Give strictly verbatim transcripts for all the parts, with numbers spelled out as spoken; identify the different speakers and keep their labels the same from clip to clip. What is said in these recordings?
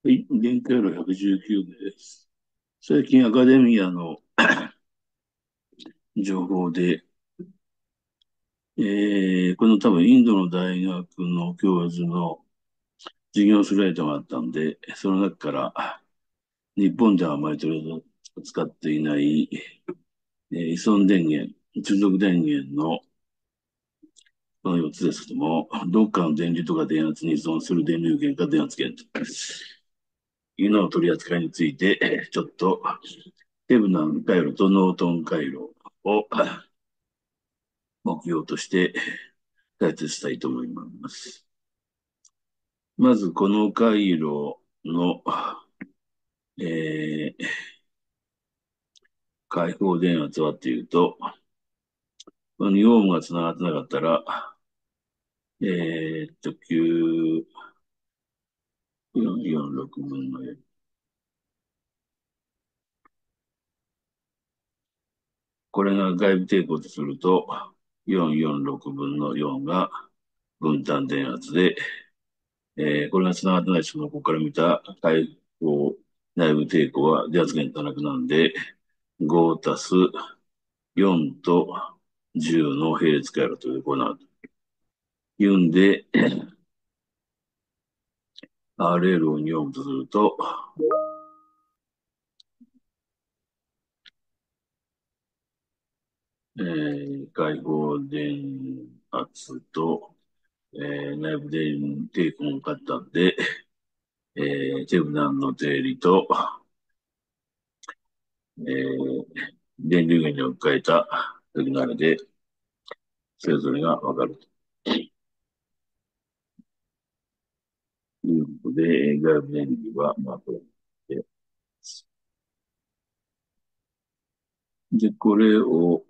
Speaker 1: はい、限界路ひゃくじゅうきゅうです。最近アカデミアの情報で、えー、この多分インドの大学の教授の授業スライドがあったんで、その中から日本ではあまり取り扱っていない、えー依存電源、中続電源のこのよっつですけども、どっかの電流とか電圧に依存する電流源か電圧源というのを取り扱いについて、ちょっとテブナン回路とノートン回路を目標として解説したいと思います。まず、この回路の、えー、開放電圧はというと、このオームが繋がってなかったら、えーっと、きゅうよんよんろくぶんのよん。これが外部抵抗とすると、よんよんろくぶんのよんが分担電圧で、えーこれが繋がってないそのここから見た開放内部抵抗は電圧源となくなんで、ごたすよんとじゅうの並列回路というこうなるというんで、アールエル をにオームとすると、えー、開放電圧と、えー、内部電抵抗がかかったんで、えー、テブナンの定理と、えー、電流源に置き換えたシグナルで、それぞれがわかるということで、外部電流は、まあ、これで、で、これを、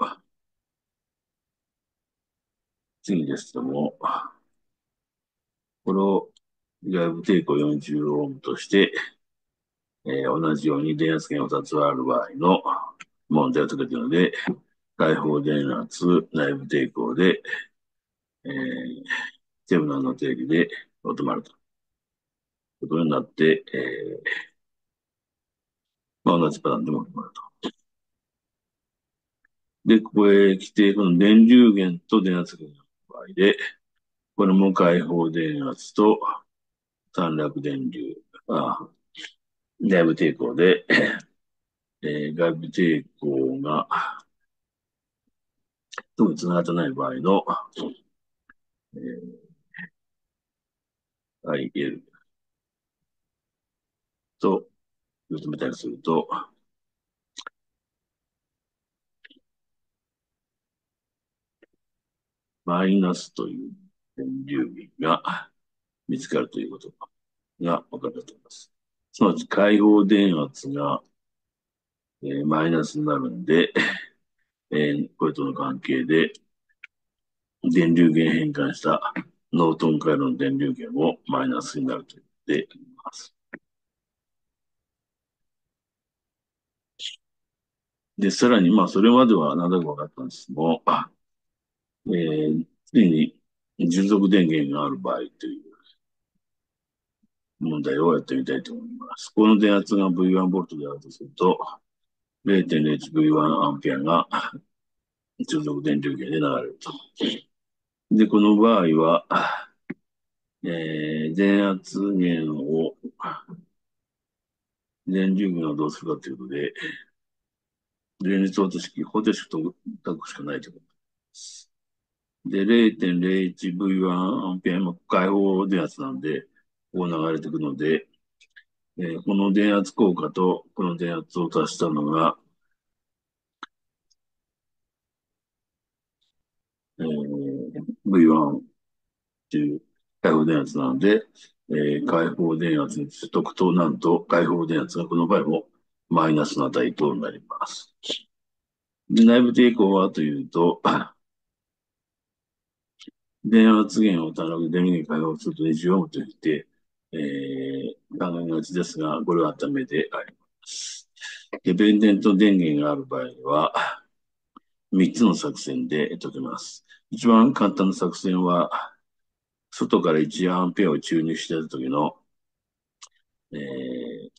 Speaker 1: 次ですけども、これを外部抵抗よんじゅうオームとして、えー同じように電圧源をふたつある場合の問題を解けているので、開放電圧、内部抵抗で、えー、テブナンの定理で求まるということになって、えーまあ、同じパターンでも求まると。で、ここへ来て、この電流源と電圧源の場合で、これも開放電圧と短絡電流、あ内部抵抗で、えー外部抵抗が特に繋がってない場合の、えー アイエル と受け止めたりすると、マイナスという電流源が見つかるということが分かったと思います。すなわち開放電圧が、えーマイナスになるんで、えーこれとの関係で電流源変換したノートン回路の電流源もマイナスになると言っています。で、さらに、まあ、それまでは何だか分かったんですけども、えー、次に従属電源がある場合という問題をやってみたいと思います。この電圧が ブイワン ボルトであるとすると、れいてんれいいちブイワン アンペアが従属電流源で流れると。で、この場合は、えー、電圧源を、電流源をどうするかということで、連立方程式、方程式と書くしかないということです。で、れいてんれいいちブイワン アンペアも開放電圧なんで、こう流れていくので、えーこの電圧効果とこの電圧を足したのが、えー、ブイワン っていう開放電圧なので、えー開放電圧にしとくと、なんと開放電圧がこの場合もマイナスの値となります。で、内部抵抗はというと、電圧源を頼む電源開放するとにじゅうオームといって、えー、考えがちですが、これはダメであります。デペンデント電源がある場合は、みっつの作戦で解けます。一番簡単な作戦は、外からいちアンペアを注入してた時のえー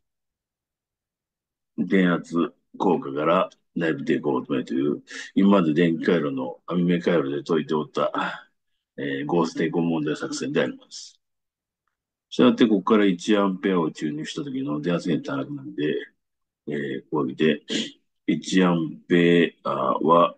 Speaker 1: 電圧効果から内部抵抗を求めるという、今まで電気回路の網目回路で解いておった、えーゴース抵抗問題作戦であります。したがって、ここからいちアンペアを注入した時の電圧源足らなくなるので、えー、こう見て、いちアンペアは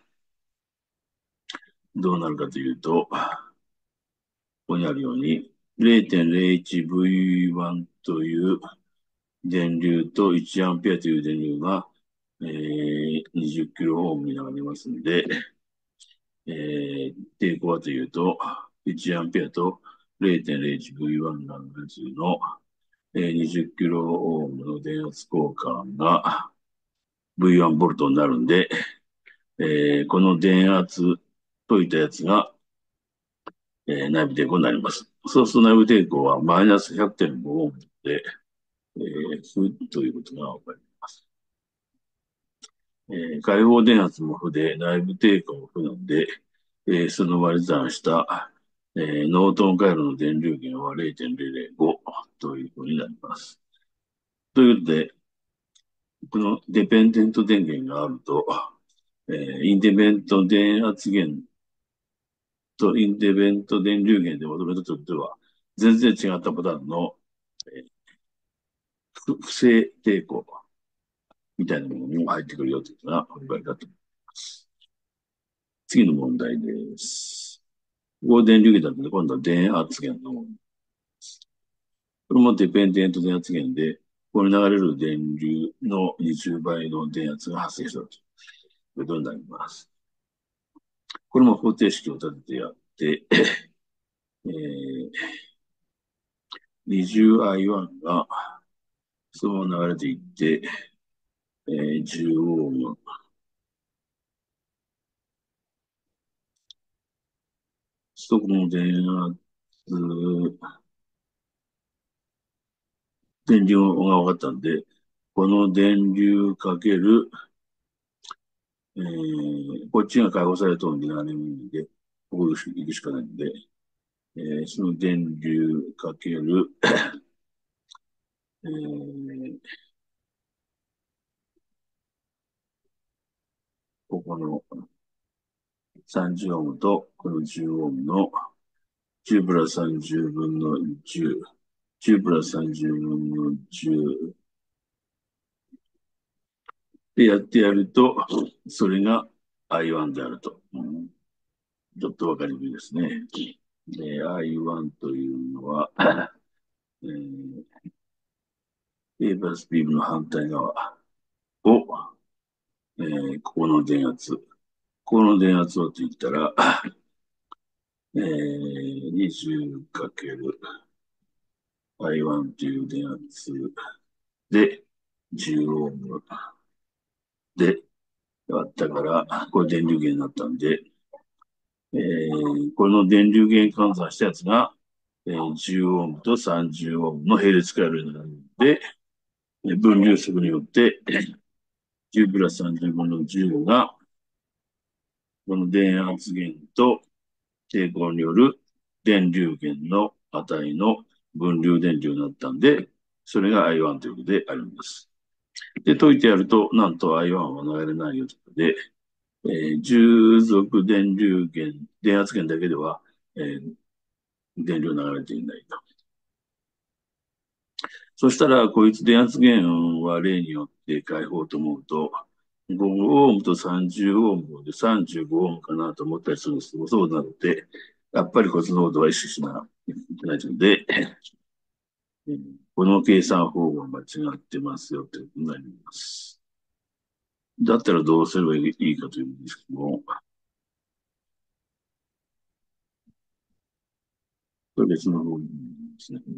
Speaker 1: どうなるかというと、ここにあるように、れいてんれいいちブイワン という電流といちアンペアという電流が、えー、にじゅっキロオームに流れますので、えー、抵抗はというと、いちアンペアと れいてんれいいちブイワン なのの、えー、にじゅっキロオームの電圧交換が ブイワン ボルトになるんで、えー、この電圧解いたやつが、えー内部抵抗になります。そうすると内部抵抗はマイナス ひゃくてんご オームで、えー、負ということがわかります。えー開放電圧も負で、内部抵抗も負なので、えーその割り算した、えーノートン回路の電流源はれいてんれいれいごというふうになります。ということで、このデペンデント電源があると、えーインディペント電圧源とインディペント電流源で求めたときとは、全然違ったパターンの、えー不不正抵抗みたいなものも入ってくるよというのがお分かりだと思います。次の問題です。ここ電流源だので、今度は電圧源の問題。これもデペンデント電圧源で、ここに流れる電流のにじゅうばいの電圧が発生したということになります。これも方程式を立ててやって、えー、にじゅうアイワン がそのまま流れていって、えー、じゅうオーム、そこの電圧、電流が分かったんで、この電流かける、えー、こっちが解放されたので何もいいんで、ここ行くしかないんで、えー、その電流かける、えー、ここのさんじゅうオームとこのじゅうオームのじゅうプラスさんじゅうぶんのじゅう、じゅうプラスさんじゅうぶんのじゅうでやってやると、それが アイワン であると。うん、ちょっとわかりにくいですね。で、アイワン というのは、えー、A プラス B の反対側を、えーここの電圧、ここの電圧をと言ったら、えー、にじゅうかける アイワン という電圧で、じゅうオームで割ったから、これ電流源になったんで、えー、この電流源換算したやつが、えー、じゅうオームとさんじゅうオームの並列回路になるので、分流速によって、じゅうプラスさんじゅうぶんのじゅうが、この電圧源と抵抗による電流源の値の分流電流になったんで、それが アイワン ということであります。で、解いてやると、なんと アイワン は流れないよということで、えー従属電流源、電圧源だけでは、えー電流流れていないと。そしたら、こいつ電圧源は例によって解放と思うと、ごオームとさんじゅうオームでさんじゅうごオームかなと思ったりするんですけど、そうなので、やっぱりこっちの濃度は意識しなきゃいけないので、この計算方法が間違ってますよということになります。だったらどうすればいいかというんですけども、これ別の方法ですね。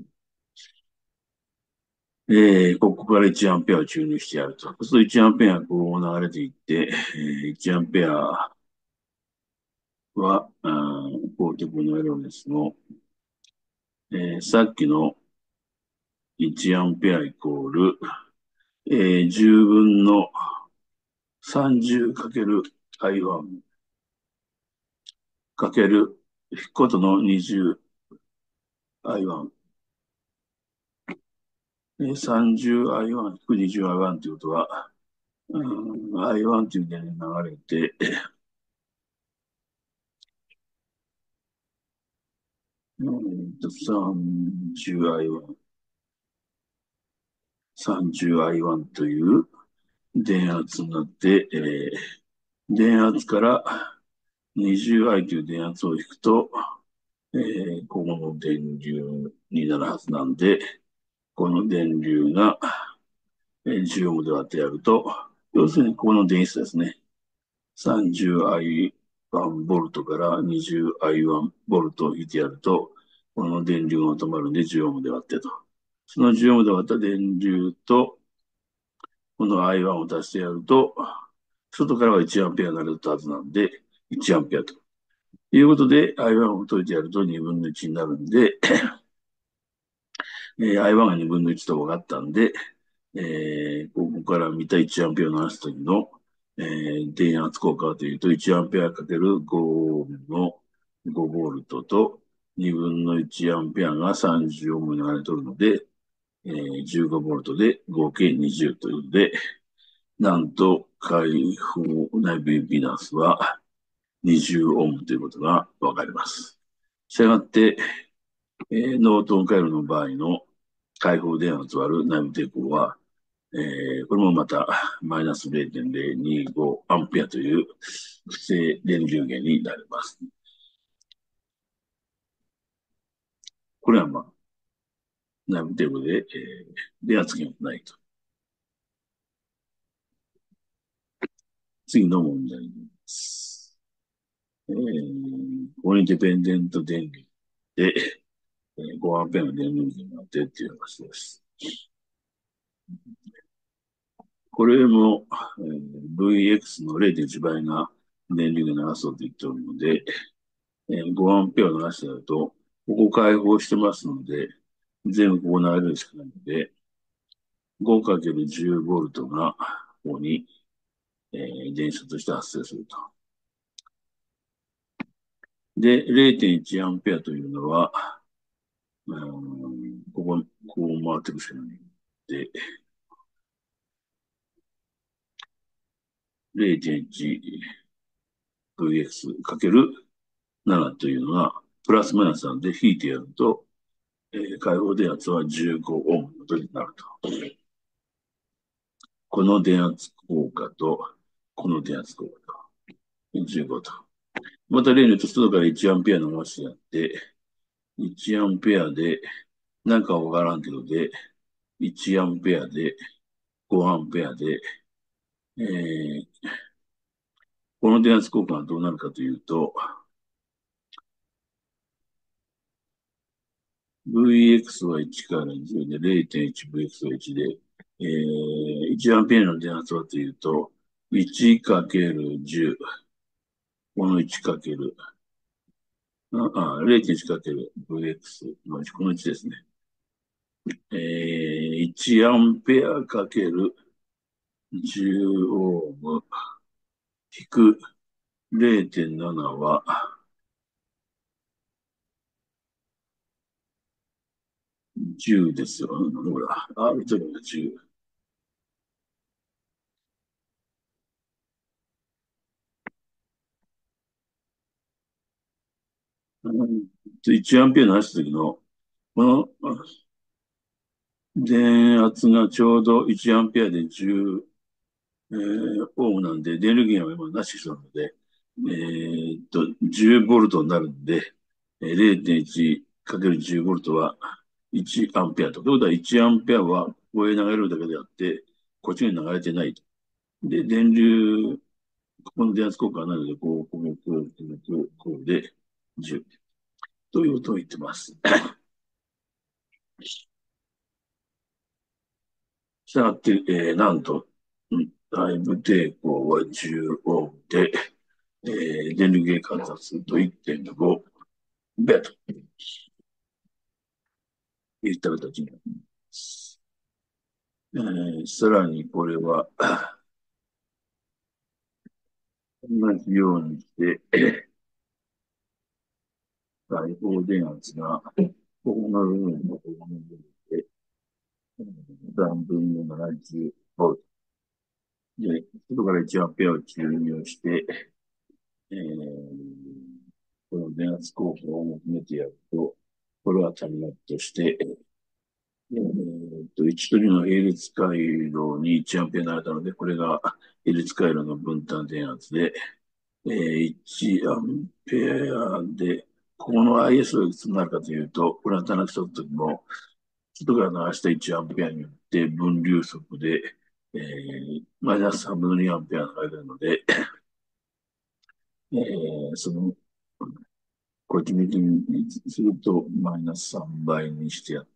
Speaker 1: えー、ここからいちアンペアを注入してやると。そうするといちアンペアがこう流れていって、えー、いちアンペアは、あーこういうこのエロですの、えー、さっきのいちアンペアイコール、えー、じゅうぶんの さんじゅうかける アイワン かける引くことの にじゅうアイワンさんじゅうアイワン にじゅうアイワン ということは、うん、アイワン という電流が流れて、うんと、さんじゅうアイワン、さんじゅうアイワン という電圧になって、えー電圧から にじゅうアイ という電圧を引くと、えーここの電流になるはずなんで、この電流が、えー、じゅうオームで割ってやると、要するにここの電圧ですね。さんじゅうアイワン ボルトから にじゅうアイワン ボルトを引いてやると、この電流が止まるんでじゅうオームで割ってと。そのじゅうオームで割った電流と、この アイワン を足してやると、外からはいちアンペアになるはずなんで、いちアンペアということで、アイワン を解いてやるとにぶんのいちになるんで、えー アイワン がにぶんのいちと分かったんで、えーここから見たいちアンペアを流すときの、えー電圧効果はというと、いちアンペアかけるごのごボルトと、にぶんのいちアンペアがさんじゅうオームに流れとるので、えーじゅうごボルトで合計にじゅうということで、なんと、開放内部インピダンスはにじゅうオームということがわかります。したがって、えーノートン回路の場合の開放電圧割る内部抵抗は、えーこれもまたマイナスれいてんぜろにごアンペアという不正電流源になります。これはまあ内部抵抗で、えー電圧源がないと。次の問題です。えー、コインディペンデント電流で、えーごアンペアの電流源があってっていう話です。これも、えー ブイエックス のれいてんいちばいが電流が流そうと言っておるので、えーごアンペアを流してやると、ここ開放してますので、全部こう流れるしかないので、ごかけるじゅうボルトがここに、えー電子として発生すると。で、れいてんいちアンペアというのは、うん、ここ、こう回っていくしかない。で、れいてんいちブイエックス かけるななというのが、プラスマイナスなんで引いてやると、えー開放電圧はじゅうごオームのことになると。この電圧効果と、この電圧効果と、じゅうごと。また例によって外からいちアンペアの回してやって、いちアンペアで、なんかわからんけどで、いちアンペアで、ごアンペアで、えー、この電圧効果がどうなるかというと、ブイエックス はいちからにじゅうで れいてんいちブイエックス はいちで、えー、いちアンペアの電圧はというと、いちかけるじゅう、このいちかける、あ、あ、れいてんいちかけるブイエックス のこのいちですね。えー、いちアンペアかけるじゅうオーム引く れいてんなな はじゅうですよ。ほら、R というのがじゅう。いちアンペアの出した時の、この電圧がちょうどいちアンペアでじゅう、えーオームなんで、電力源は今なしなので、えーっと、じゅうボルトになるんで、えー れいてんいちかけるじゅうボルトはいちアンペアと。ということは、いちアンペアはここへ流れるだけであって、こっちに流れてないと。で、電流、ここの電圧効果はなので、こう、こう、こう、こう、こう、こうでじゅうということを言ってます。したがって、えーなんと、内部抵抗はじゅうオームで、えー電流計観察するといってんごベといった形になります。えーさらにこれは、同じようにして、大放電圧が、ここの部分とここの部分で、 さんぶんのななじゅうボルト。で、外からいちアンペアを注入して、えーこの電圧効果を求めてやると、これは足りないとして、えーと、いちとにの並列回路にいちアンペアになれたので、これが並列回路の分担電圧で、えー、いちアンペアで、ここの アイエス がいくつになるかというと、これは棚競った時も、外から流したいちアンペアによって分流速で、えー、マイナスさんぶんのにアンペアが流れるので、えー、その、こっち向きにすると、マイナスさんばいにしてやって、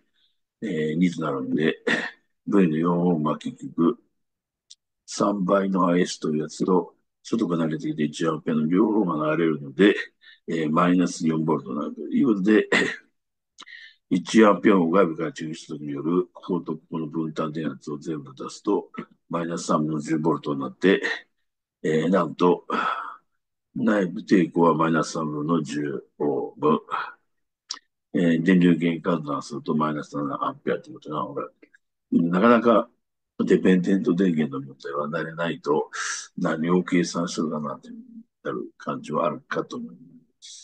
Speaker 1: えー、にとなるんで、V のよんをまあ結局、さんばいの アイエス というやつと、外から流れてきていちアンペアの両方が流れるので、えー、マイナスよんボルトになるということで、いちアンペアを外部から抽出による、こことここの分担電圧を全部出すと、マイナスさんぶんのじゅうボルトになって、えー、なんと、内部抵抗はマイナスさんぶんのじゅうオーム。えー、電流源換算するとマイナスななアンペアということなので、なかなかデペンデント電源の問題は慣れないと何を計算するかなというなる感じはあるかと思います。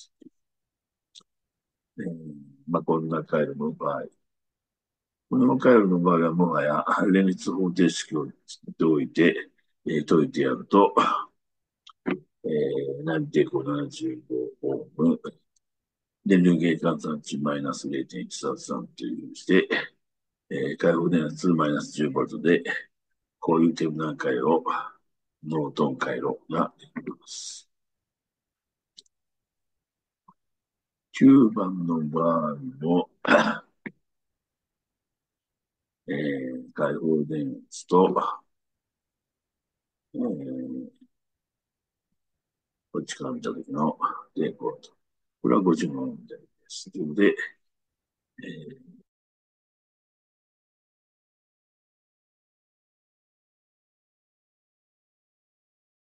Speaker 1: えーまあ、こんな回路の場合、この回路の場合はもはや連立方程式を作っておいて、えー解いてやると、えー、内部抵抗ななじゅうごオーム、電流源換算値マイナスれいてんいちさんさんというして、えー、開放電圧マイナスじゅうボルトで、こういうテーブル段階をノートン回路ができます。きゅうばんの場合も、えー、開放電圧と、えー、こっちから見たときの抵抗と。これはごじゅうの問題です。というので、えー